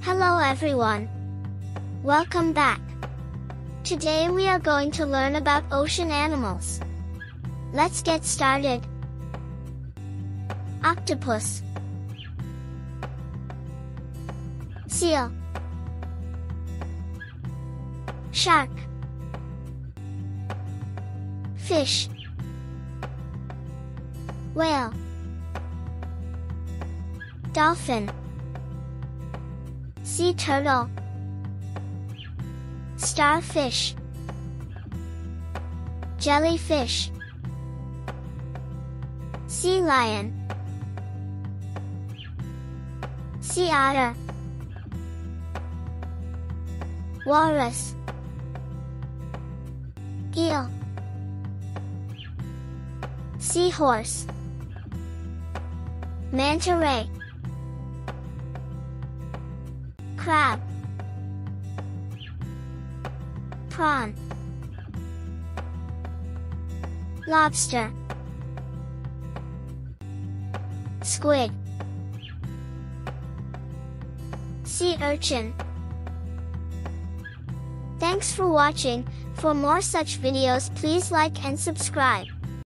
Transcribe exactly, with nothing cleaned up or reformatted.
Hello everyone. Welcome back. Today we are going to learn about ocean animals. Let's get started. Octopus, seal, shark, fish, whale, dolphin, sea turtle, starfish, jellyfish, sea lion, sea otter, walrus, eel, seahorse, manta ray, crab, prawn, lobster, squid, sea urchin. Thanks for watching. For more such videos, please like and subscribe.